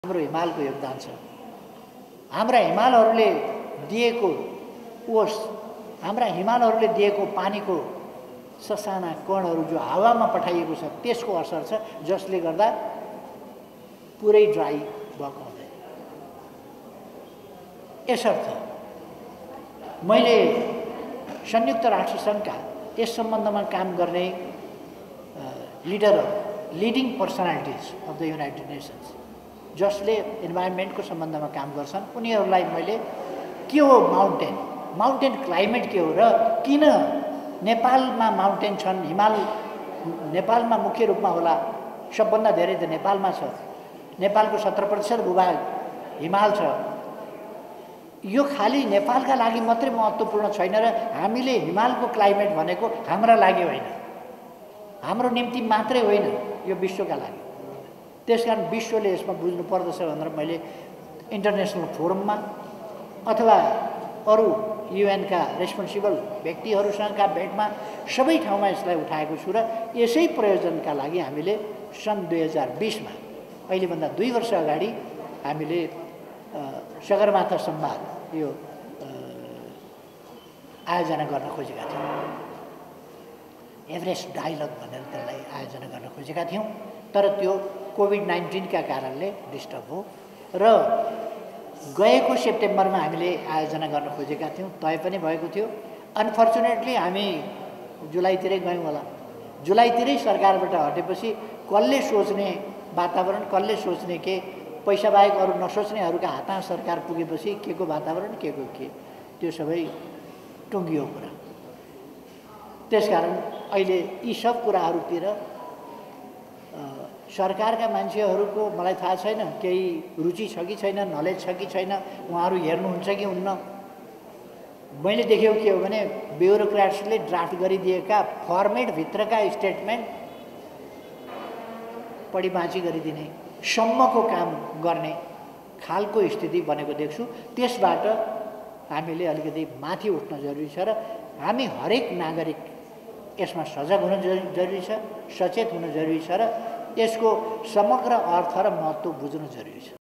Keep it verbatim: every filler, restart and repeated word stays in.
हाम्रो हिमालको योगदान छ। हाम्रा हिमालहरूले दिएको ओस, हाम्रा हिमालहरूले दिएको पानीको ससाना कणहरू जो हावामा पठाइएको छ त्यसको असर छ, जसले गर्दा पुरै ड्राई भएको हुँदैन। यसर्थ मैले संयुक्त राष्ट्र सङ्घका यस सम्बन्धमा काम गर्ने लिडरहरू, leading personalities of the United Nations, जसले इन्भाइरोमेन्टको सम्बन्धमा काम गर्छन्, उनीहरूलाई मैले के हो माउन्टेन, माउन्टेन क्लाइमेट के हो र किन नेपालमा माउन्टेन छन्, हिमाल नेपालमा मुख्य रूपमा होला, सबभन्दा धेरै त नेपालमा छ, नेपालको सत्र प्रतिशत भूभाग हिमाल छ। यो खाली नेपालका लागि मात्रै महत्त्वपूर्ण छैन र हामीले हिमालको क्लाइमेट भनेको हाम्रा लागि होइन, हाम्रो निम्ति मात्रै होइन, यो विश्वका लागि। त्यसकारण विश्वले यसमा बुझ्नु पर्दछ भनेर मैले इन्टरनेसनल फोरममा अथवा अरू युएनका रेस्पोन्सिबल व्यक्तिहरूसँगका भेटमा सबै ठाउँमा यसलाई उठाएको छु र यसै प्रयोजनका लागि हामीले सन् दुई हजार बिसमा अहिलेभन्दा दुई वर्ष अगाडि हामीले सगरमाथा संवाद यो आयोजना गर्न खोजेका थियौँ। एभरेस्ट डायलग भनेर त्यसलाई आयोजना गर्न खोजेका थियौँ, तर त्यो कोभिड नाइन्टिनका कारणले डिस्टर्ब हो र गएको सेप्टेम्बरमा हामीले आयोजना गर्न खोजेका थियौँ, तय पनि भएको थियो। अनफर्चुनेटली हामी जुलाईतिरै गयौँ होला। जुलाईतिरै सरकारबाट हटेपछि कसले सोच्ने वातावरण, कसले सोच्ने के, पैसा बाहेक अरू नसोच्नेहरूका हातमा सरकार पुगेपछि के को वातावरण, के को के, त्यो सबै टुङ्गियो कुरा। त्यसकारण अहिले यी सब कुराहरूतिर सरकारका मान्छेहरूको मलाई थाहा छैन केही रुचि छ कि छैन, नलेज छ कि छैन, उहाँहरू हेर्नुहुन्छ कि हुन्न। मैले देखेको के हो भने ब्युरोक्राट्सले ड्राफ्ट गरिदिएका फर्मेटभित्रका स्टेटमेन्ट पढी बाँची गरिदिने सम्मको काम गर्ने खालको स्थिति बनेको देख्छु। त्यसबाट हामीले अलिकति माथि उठ्न जरुरी छ र हामी हरेक नागरिक यसमा सजग हुन जरुरी छ, सचेत हुन जरुरी छ र यसको समग्र अर्थ र महत्त्व बुझ्नु जरुरी छ।